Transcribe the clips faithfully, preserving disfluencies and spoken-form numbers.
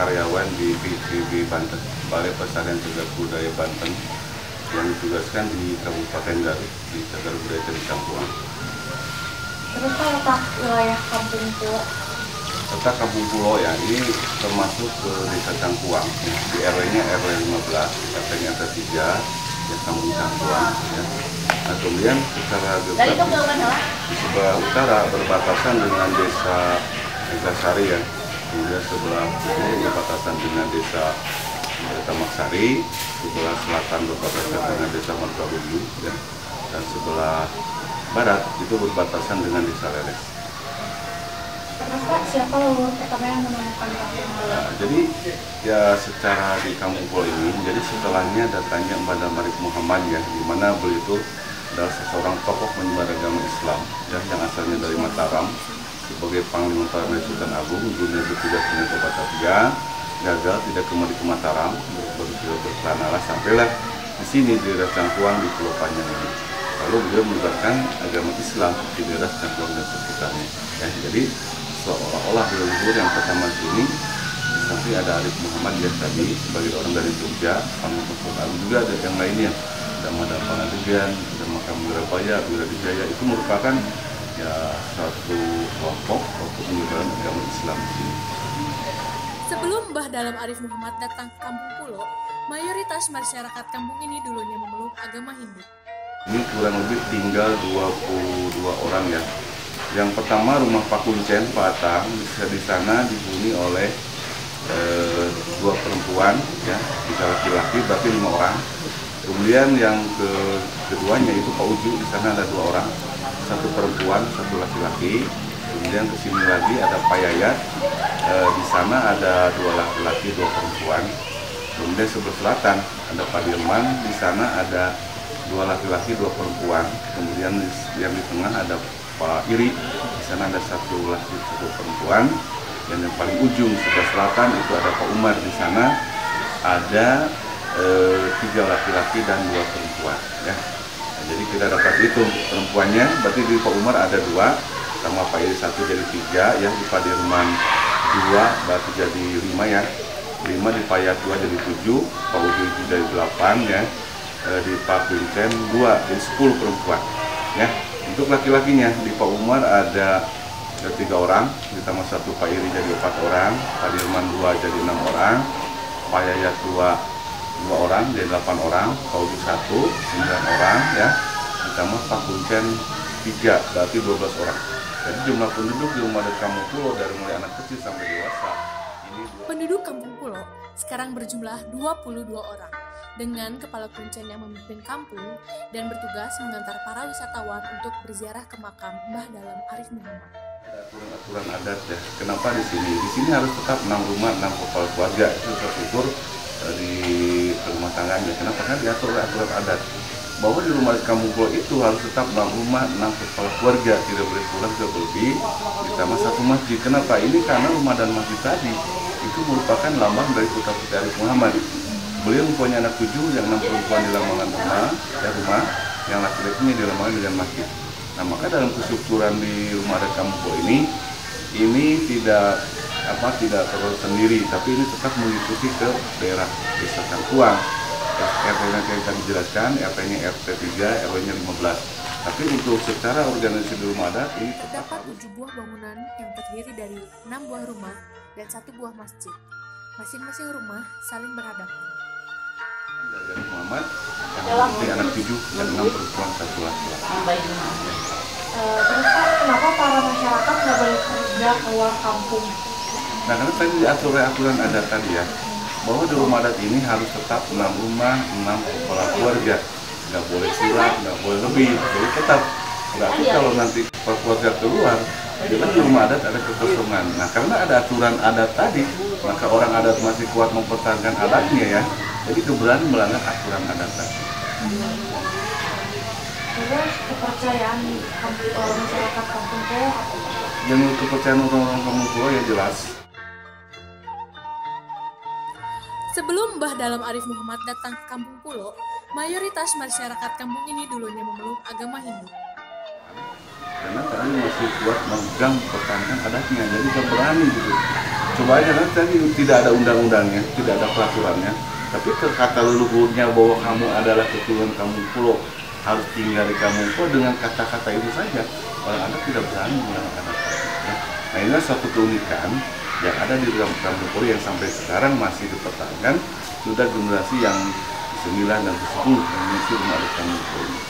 karyawan di B P B Banten, Balai Pelestarian Cagar Budaya Banten, yang ditugaskan di Kabupaten Garut di Cagar Budaya Candi Cangkuang. Terus kalau letak wilayah Kampung Pulo? Letak Kampung Pulo ya, ini termasuk ke Desa Cangkuang, ya. Di R W-nya R W lima belas, R T-nya R T tiga, ya Kampung Cangkuang. Ya. Nah, kemudian secara geografis di sebelah utara berbatasan dengan Desa Megasari ya, kemudian sebelah timur berbatasan dengan Desa Tamak Sari, sebelah selatan berbatasan dengan Desa Margaluyu, ya, dan sebelah barat itu berbatasan dengan Desa Leles. Terus Pak, siapa leluhur pertama yang menemukan Kampung Pulo? Nah, jadi ya secara di Kampung Pulo ini, jadi setelahnya datangnya Mbah Dalem Muhammad ya, di mana beliau itu adalah seseorang tokoh penyebar agama Islam ya, yang asalnya dari Mataram sebagai Panglima Tentara Sultan Agung. Dunia bertugas dengan Batavia, gagal tidak kembali ke Mataram, bertugas berkelana sampailah di sini di daerah Cangkuang di Pulau Panjang ini. Lalu beliau menyebarkan agama Islam di daerah Cangkuang dan sekitarnya. Ya, jadi seolah-olah leluhur yang pertama di sini, di samping ada Arif Muhammad ya tadi sebagai orang dari Jogja, Panglima Sultan Agung, juga ada yang lainnya. Ada Madam Pangadegan, ada Makam Wirabaya, Wiradijaya, itu merupakan ya satu kelompok untuk penyebaran agama Islam di sini. Sebelum Mbah Dalem Arif Muhammad datang ke Kampung Pulo, mayoritas masyarakat kampung ini dulunya memeluk agama Hindu. Ini kurang lebih tinggal dua puluh dua orang ya. Yang pertama rumah Pak Kuncen, Pak Atang, di sana dihuni oleh eh, dua perempuan, ya, tiga laki-laki, berarti lima orang. Kemudian yang ke keduanya itu Pak Uju, di sana ada dua orang, satu perempuan, satu laki-laki. Kemudian ke sini lagi ada Pak Yayat, e, di sana ada dua laki-laki, dua perempuan. Kemudian sebelah selatan ada Pak Dirman, di sana ada dua laki-laki, dua perempuan. Kemudian yang di tengah ada Pak Iri, di sana ada satu laki, satu perempuan. Dan yang paling ujung sebelah selatan itu ada Pak Umar, di sana ada E, tiga laki-laki dan dua perempuan ya. Nah, jadi kita dapat hitung perempuannya, berarti di Pak Umar ada dua, sama Pak Iri satu jadi tiga ya, di Pak Dirman dua berarti jadi lima ya, lima di Pak Yat dua jadi tujuh, Pak Uju itu jadi delapan ya, e, di Pak Kuncen dua jadi sepuluh perempuan ya. Untuk laki-lakinya di Pak Umar ada ada tiga orang, ditambah satu Pak Iri jadi empat orang, Pak Dirman dua jadi enam orang, Pak Yayat dua dua orang jadi delapan orang, Pak Uju satu sembilan orang ya, ditambah Pak Kuncen tiga berarti dua belas orang. Jadi jumlah penduduk di rumah adat Kampung Pulo dari mulai anak kecil sampai dewasa ini dua... Penduduk Kampung Pulo sekarang berjumlah dua puluh dua orang dengan kepala kuncen yang memimpin kampung dan bertugas mengantar para wisatawan untuk berziarah ke makam Mbah Dalem Arif Muhammad. Aturan-aturan adat ya. Kenapa di sini? Di sini harus tetap enam rumah, enam kepala keluarga. Itu tertutur di rumah tangganya. Kenapa? Kan diatur oleh aturan adat bahwa di rumah Kampung Pulo itu harus tetap enam rumah, enam kepala keluarga, tidak boleh kurang, tidak lebih, ditambah satu masjid. Kenapa? Ini karena rumah dan masjid tadi itu merupakan lambang dari putra putri Arif Muhammad. Beliau mempunyai anak tujuh, yang enam perempuan di lambangkan rumah, ya rumah, yang laki-lakinya di lambangkan dengan masjid. Nah, maka dalam kestrukturan di rumah adat Kampung Pulo ini, ini tidak apa tidak terlalu sendiri, tapi ini tetap mengikuti ke daerah Desa Cangkuang. R T-nya kita dijelaskan, R T-nya R T tiga, R W-nya lima belas. Tapi untuk secara organisasi di rumah adat ini terdapat tujuh buah bangunan yang terdiri dari enam buah rumah dan satu buah masjid. Masing-masing rumah saling berhadapan. Dari Arif Muhammad, yang memiliki anak tujuh dan enam perempuan, satu laki-laki. Uh, terus Pak, kenapa para masyarakat nggak boleh kerja keluar kampung? Nah, karena tadi diatur oleh aturan adat tadi ya, bahwa di rumah adat ini harus tetap enam rumah, enam kepala keluarga, nggak boleh kurang, nggak boleh lebih, jadi tetap. Berarti kalau nanti kepala keluarga keluar, jadi di rumah adat ada kekosongan. Nah, karena ada aturan adat tadi, maka orang adat masih kuat mempertahankan adatnya ya, jadi keberanian melanggar aturan adat tadi. Terus kepercayaan kampung, uh, masyarakat Kampung Pulo apa? Dan kepercayaan orang-orang Kampung Pulo ya jelas. Sebelum Mbah Dalem Arif Muhammad datang ke Kampung Pulo, mayoritas masyarakat kampung ini dulunya memeluk agama Hindu. Karena kami masih kuat memegang pertahankan adatnya, jadi nggak berani gitu Coba aja kan tadi tidak ada undang-undangnya, tidak ada peraturannya. Tapi kata leluhurnya bahwa kamu adalah keturunan Kampung Pulo, harus tinggal di Kampung Pulo, dengan kata-kata itu saja orang adat tidak berani menggunakan adat. Ya. Nah inilah suatu keunikan yang ada di dalam Kampung Pulo yang sampai sekarang masih dipertahankan. Sudah generasi yang sembilan dan kesepuluh yang mengisi rumah adat Kampung Pulo ini.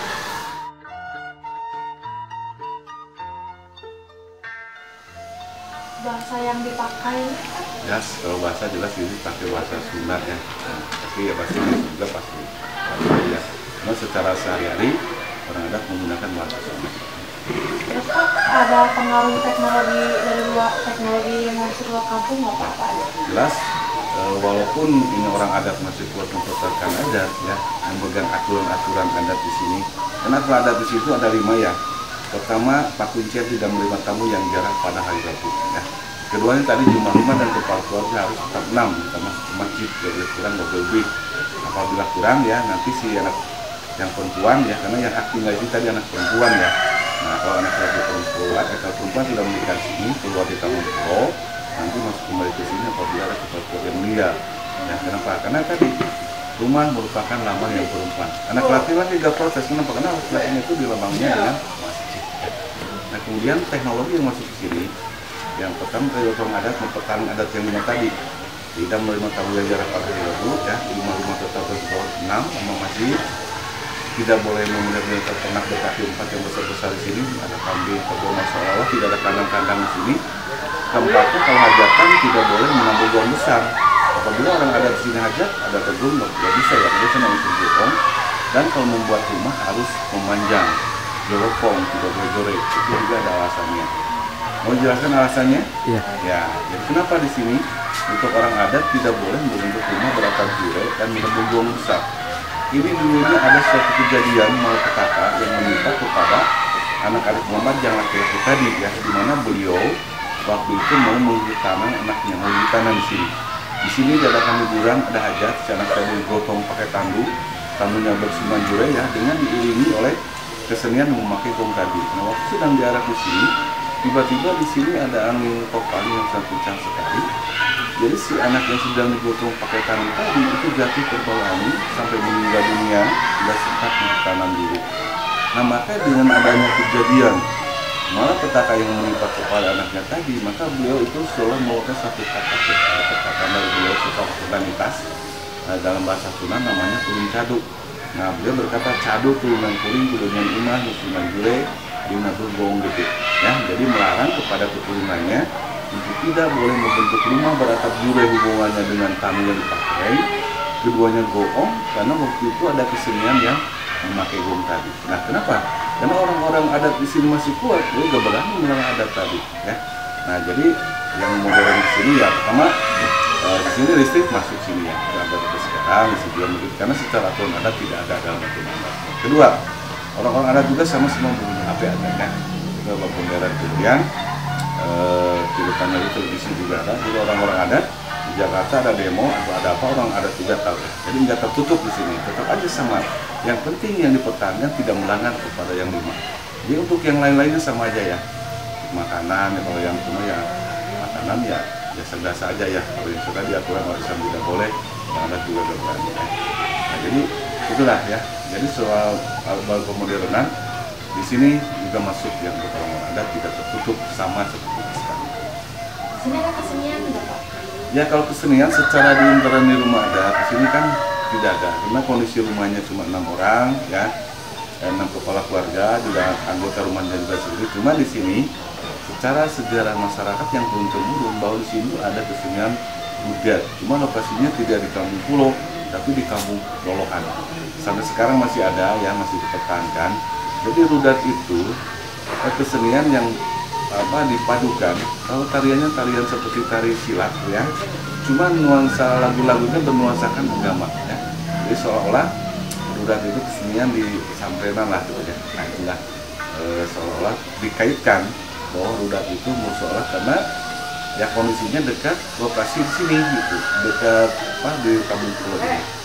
Bahasa yang dipakai Ya, yes, kalau bahasa jelas ini pakai bahasa Sunda ya. Tapi ya bahasa Inggris juga pasti. Ya. Karena secara sehari-hari orang adat menggunakan bahasa Sunda. Terus Pak, ada pengaruh teknologi dari luar, teknologi yang masuk luar kampung nggak Pak? Jelas, e, walaupun ini orang adat masih kuat mempertahankan adat ya, memegang aturan-aturan adat di sini. Karena kalau adat di situ ada lima ya. Pertama, Pak Kuncen tidak menerima tamu yang jarang pada hari Rabu. Ya. Keduanya tadi jumlah rumah dan kepala keluarga harus tetap enam, kita masuk ke masjid, boleh kurang nggak lebih. Apabila kurang ya nanti si anak yang perempuan ya, karena yang hak tinggal itu tadi anak perempuan ya. Nah kalau anak laki perempuan, eh, kalau perempuan sudah menikah sini keluar di Kampung Pulo, nanti masuk kembali ke sini apabila ada kepala keluarga yang meninggal. Ya kenapa? Karena tadi rumah merupakan lambang yang perempuan. Anak laki-laki gak protes, kenapa? Karena laki-lakinya itu dilambangnya dengan masjid. Nah kemudian teknologi yang masuk ke sini, yang pertama dari orang adat mempertahankan adat yang lima tadi, tidak menerima tamu yang jarak pada hari Rabu ya, di rumah-rumah tetap berbawah enam sama masjid, tidak boleh memelihara ternak berkaki empat yang besar-besar di sini, ada kambing, kebun, masalah tidak ada kandang-kandang di sini. Keempatnya kalau hajatan tidak boleh mengambil buang besar. Apabila orang adat di sini hajat, ada kebun nggak bisa ya, dia senang itu bohong. Dan kalau membuat rumah harus memanjang, jorokong, tidak boleh jorek, itu juga ada alasannya. Mau jelaskan alasannya? Iya. Ya, jadi kenapa di sini untuk orang adat tidak boleh membentuk rumah beratap jure dan menembus buang besar. Ini dulunya ada suatu kejadian malapetaka yang menimpa kepada anak adik Muhammad yang laki-laki tadi ya, di mana beliau waktu itu mau menghitanam anaknya, mau ditanam di sini. Di sini diadakan hiburan, ada hajat, si anak tadi gotong pakai tandu, tandunya bersiman jure ya, dengan diiringi oleh kesenian memakai gong tadi. Nah, waktu sedang diarah di sini, tiba-tiba di sini ada angin topan yang sangat kencang sekali. Jadi si anak yang sedang digotong pakai tandu tadi itu jatuh terbang angin sampai meninggal dunia, tidak sempat ditanam dulu. Nah maka dengan adanya kejadian malah petaka yang menimpa kepala anaknya tadi, maka beliau itu seolah melakukan satu kata perkataan dari beliau sesuatu spontanitas. Nah, dalam bahasa Sunda namanya kuling cadu. Nah beliau berkata cadu turunan kuling, turunan imah, turunan jure, turunan gong gitu. Ya, jadi melarang kepada keturunannya untuk tidak boleh membentuk rumah beratap jure hubungannya dengan tamu yang dipakai. Keduanya goong karena waktu itu ada kesenian yang memakai gong tadi. Nah kenapa? Karena orang-orang adat di sini masih kuat, jadi gak berani melarang adat tadi. Ya. Nah jadi yang modern di sini ya pertama eh, di sini listrik masuk sini ya, ada adat sekarang di sini begitu karena secara aturan adat tidak ada dalam aturan adat. Kedua, orang-orang adat juga sama-sama punya H P adatnya. Juga pemeliharaan kemudian eh, kehidupan dari televisi juga ada. Jadi orang-orang adat di Jakarta ada demo atau ada apa orang adat juga tahu. Jadi nggak tertutup di sini, tetap aja sama. Yang penting yang dipertahankan tidak melanggar kepada yang lima. Jadi untuk yang lain-lainnya sama aja ya. Makanan, ya, kalau yang cuma ya makanan ya biasa-biasa aja ya. Kalau yang sudah diaturan warisan tidak boleh, yang ada juga tidak berani. Ya. Nah jadi itulah ya. Jadi soal soal pemodernan di sini juga masuk yang untuk orang adat tidak tertutup sama seperti sekarang. Di sini ada kesenian nggak Pak? Ya kalau kesenian secara di internal di rumah adat di sini kan tidak ada, karena kondisi rumahnya cuma enam orang ya, enam kepala keluarga juga anggota rumahnya juga sendiri. Cuma di sini secara sejarah masyarakat yang turun temurun bahwa di sini ada kesenian rudat. Cuma lokasinya tidak di Kampung Pulo, tapi di Kampung Lolohan. Sampai sekarang masih ada ya, masih dipertahankan. Jadi rudat itu kesenian yang apa dipadukan. Kalau tariannya tarian seperti tari silat ya, cuma nuansa lagu-lagunya bernuansakan agama ya. Jadi seolah-olah rudat itu kesenian di pesantrenan lah gitu ya. Nah itulah e, seolah-olah dikaitkan bahwa rudat itu musola karena ya kondisinya dekat lokasi di sini gitu, dekat apa di Kampung Pulo ini.